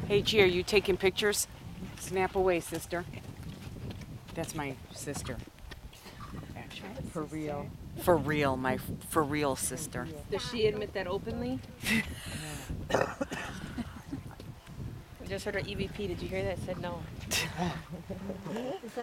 Hey, G, are you taking pictures? Snap away, sister. That's my sister. Actually, for real. For real, my for real sister. Does she admit that openly? I just heard her EVP. Did you hear that? It said no.